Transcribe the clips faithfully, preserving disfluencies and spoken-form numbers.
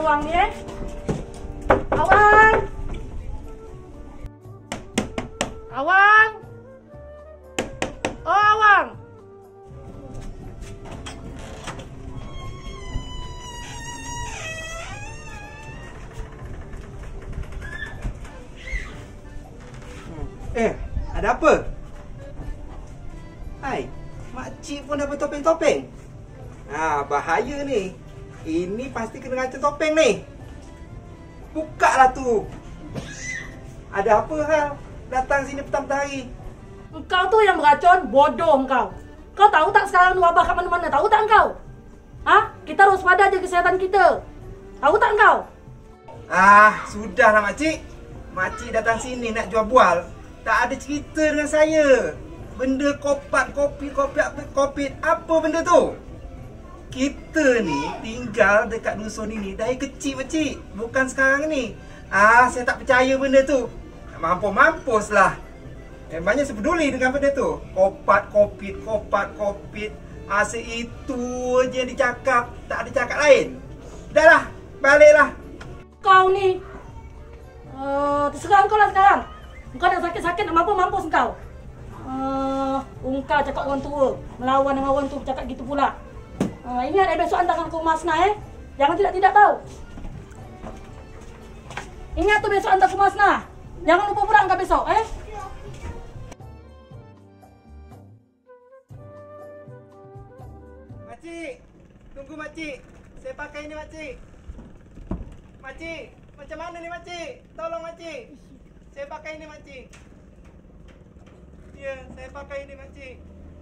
Awang ni eh. Awang. Awang. Oh, Awang. Eh, ada apa? Hai, makcik pun dah bertopeng-topeng. Ah, bahaya ni. Ini pasti kena rancang topeng ni. Buka lah tu. Ada apa hal datang sini petang-petang hari? Engkau tu yang beracun, bodoh engkau. Kau tahu tak sekarang wabah kat mana-mana? Tahu tak engkau? Hah? Kita harus waspada aja kesihatan kita. Tahu tak engkau? Ah, sudahlah makcik. Makcik datang sini nak jual bual. Tak ada cerita dengan saya. Benda kopat, kopi, kopi, kopi. Apa benda tu? Kita ni tinggal dekat dusun ini dari kecil, makcik. Bukan sekarang ni. Ah, saya tak percaya benda tu. Mampus-mampus lah. Memangnya saya peduli dengan benda tu. Kopat, kopit, kopat, kopit. Asyik itu je yang dicakap. Tak ada cakap lain. Dah lah, baliklah. Kau ni uh, terserah kau lah sekarang. Engkau dah sakit-sakit nak mampus-mampus engkau. Uh, engkau cakap orang tua, melawan dengan orang tua cakap gitu pula. Uh, ingat eh besok hantar aku Masna eh. Jangan tidak-tidak tahu. Ingat tu besok hantar aku Masna. Jangan lupa pula engkau besok eh. Makcik, tunggu makcik. Saya pakai ni makcik. Makcik, macam mana ni makcik? Tolong makcik. Saya pakai ni makcik. Ya, saya pakai ni makcik.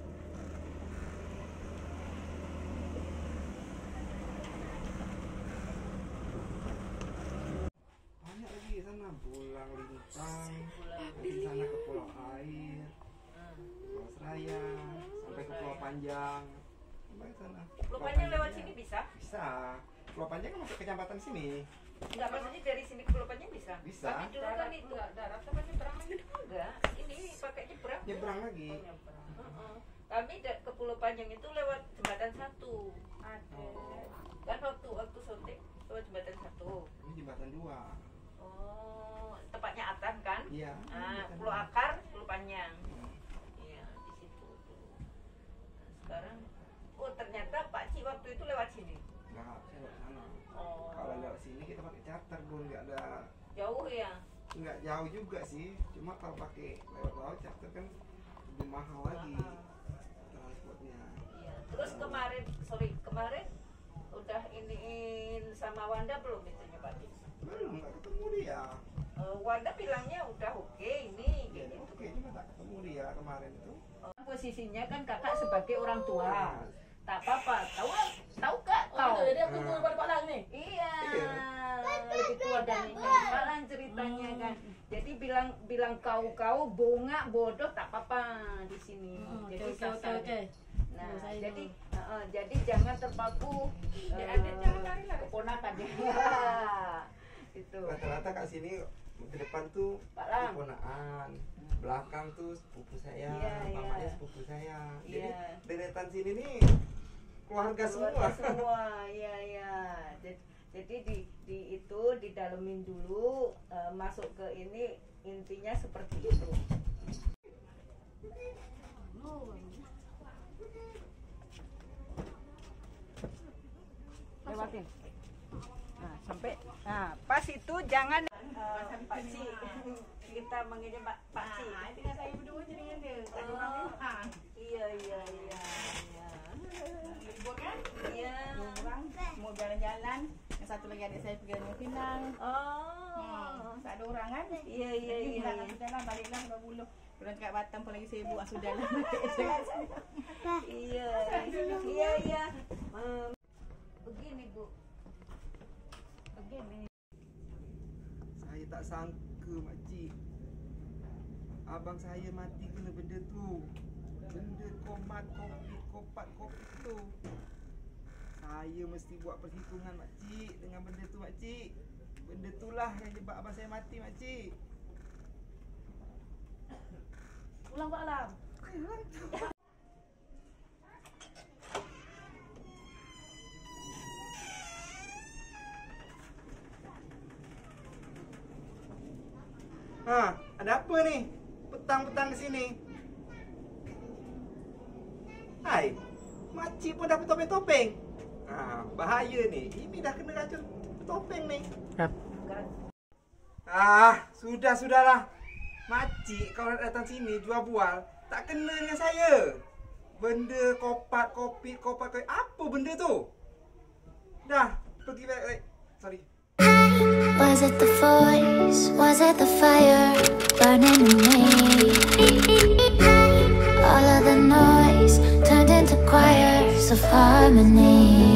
Banyak lagi sana, Pulang Lintang, di sana ke Pulau Air, Pulau Seraya, sampai ke Pulau Panjang. Sampai sana. Pulau Panjang lewat sini bisa? Bisa. Pulau Panjang kan masuk kecamatan sini. Enggak, maksudnya dari sini ke Pulau Panjang bisa? Bisa. Tapi dulu kan itu enggak darat apa nyebrang lagi? Enggak, ini pakai nyebrang. Nyebrang lagi. Oh, nyebrang. Uh-uh. Kami ke Pulau Panjang itu lewat jembatan satu. Ada. Oh. Kan waktu waktu syuting lewat jembatan satu. Ini jembatan dua. Oh, tepatnya Atan kan? Iya. Ah, Pulau Akar, Pulau Panjang. Iya, di situ tuh. Nah, sekarang oh ternyata Pak Ci waktu itu lewat sini. Enggak, saya lewat sana. Oh. Kalau lewat sini kita pakai charter, Bun. Enggak ada. Jauh ya? Enggak jauh juga sih. Cuma kalau pakai lewat laut charter kan lebih mahal lagi transportnya. Iya. Terus kemarin, sorry, kemarin udah iniin sama Wanda belum itunya Pak Ci? Belum, enggak ketemu dia. Uh, Wanda bilangnya udah oke ini Ya, gitu. oke, cuma tak ketemu dia kemarin itu. Oh, posisinya kan kakak sebagai orang tua. Nah, Tak apa-apa. Tahu tahu kak kau? Oh, dia aku tua pada Pak Lang ni. Iya. Iya. Lebih tua dari Pak Lang ceritanya kan. Jadi bilang bilang kau kau bunga bodoh tak apa-apa di sini. Hmm, Jadi okey, okey, kasar. okey. Nah, Oh, saya jadi tahu. uh, uh, jadi jangan terpaku Ya, uh, adik jangan lari lah. keponakan dia. Itu. rata-rata kat sini ke depan tuh Pak Lang. keponaan, belakang tuh sepupu saya, Iya, iya. mamanya sepupu saya. Jadi Iya. deretan sini nih keluarga semua. Keluarga semua, iya iya. Jadi, jadi di, di itu didalemin dulu, uh, masuk ke ini intinya seperti itu. Lewatin. Nah, sampai nah pas itu jangan uh, Pak Ci kita manggilnya Pak Pak Ci. Nah, itu kan saya berdua je dengan dia. Tak ada orang Oh, memang. iya iya iya. iya. Libur kan? Iya. Dua orang mau jalan-jalan. Yang satu lagi adik saya pergi dengan Pinang. Oh. Hmm, tak ada orang kan? Iya iya Jadi iya. bilang, iya. sudahlah baliklah dua puluh. Orang cakap Batam pun lagi sibuk. Ah, sudahlah. Iya. Iya iya. Um, begini Bu. Begini. Saya tak sangka makcik, abang saya mati kena benda tu. Benda komat, kopit, kopat, kopit tu. Saya mesti buat perhitungan makcik dengan benda tu makcik. Benda tu lah yang sebab abang saya mati makcik. Ulang Pak Lang. Hah, ada apa nih? Petang-petang ke sini. Hai, makcik pun dapat topeng-topeng. Ah, bahaya nih. Ini dah kena racun topeng nih. Ah, sudah sudahlah. Makcik kalau datang sini jual bual, tak kena dengan saya. Benda kopat, kopi, kopat, kopi. Apa benda tu? Dah, pergi balik. Sorry. Was it the voice? Was it the fire burning in me? All of the noise turned into choirs of harmony.